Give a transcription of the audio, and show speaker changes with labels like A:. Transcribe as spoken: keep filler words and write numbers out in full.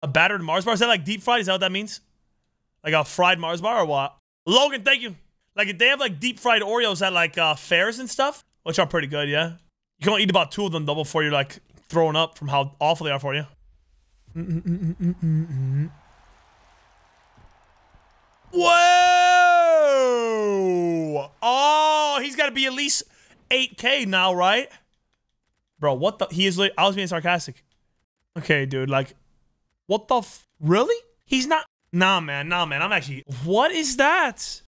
A: A battered Mars bar? Is that like deep fried? Is that what that means? Like a fried Mars bar or what? Logan, thank you. Like if they have like deep fried Oreos at like uh, fairs and stuff, which are pretty good, yeah. You can only eat about two of them though before you're like throwing up from how awful they are for you. Whoa! Oh, he's got to be at least eight K now, right? Bro, what the? He is. I was being sarcastic. Okay, dude. Like, what the? F really? He's not. Nah, man. Nah, man. I'm actually. What is that?